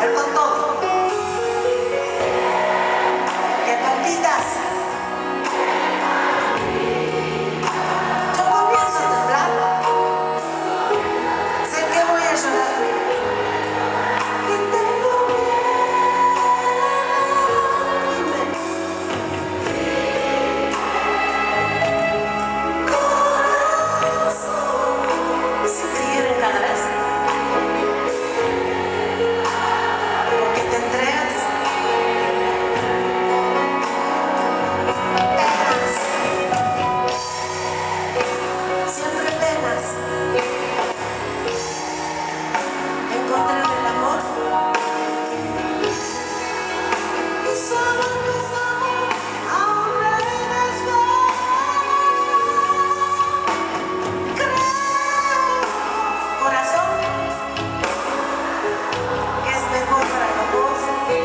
ver con todo. Que palpitas. Yo comienzo a temblar. Sé que voy a llorar. Que tengo corazón. Si te hieren cada vez. Porque te entregas. Siempre penas encontrar el amor. Solo aún debes ver. Creo, corazón, que es mejor para los dos.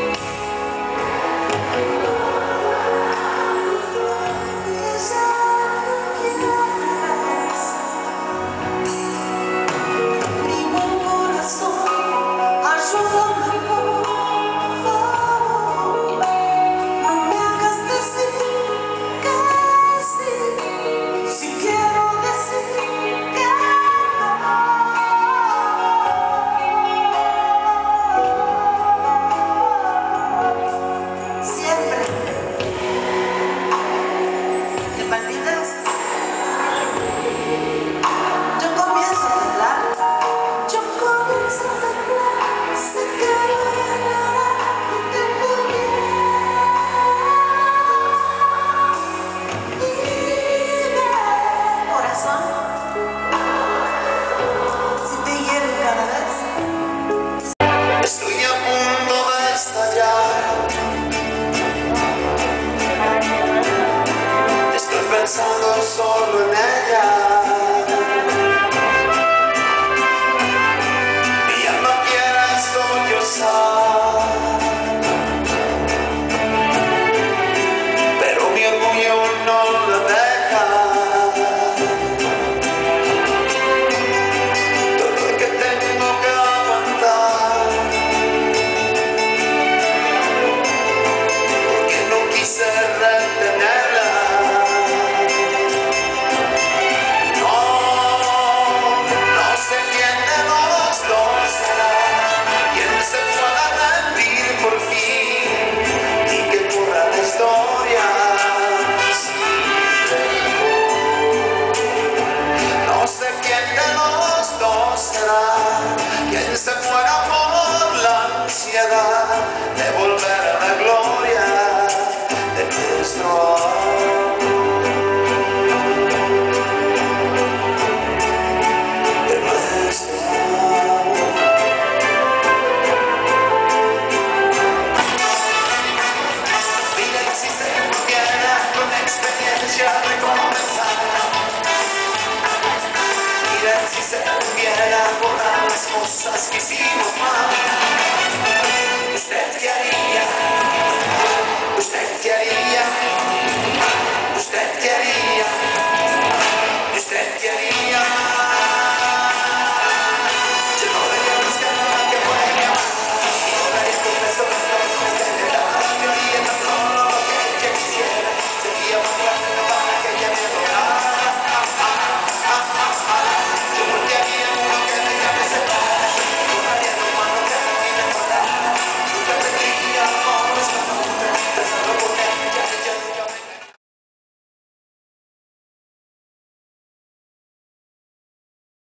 Pensando solo en ella, mi alma quiere sollozar, pero mi orgullo no la deja. Todo lo que tengo que aguantar, porque no quise retenerla. Quien se muera por la ansiedad de volver a la gloria de nuestro amor, de nuestro amor. Mira si se pudiera con experiencia recomenzar. Mira si se pudiera borrar las cosas que hicimos mal.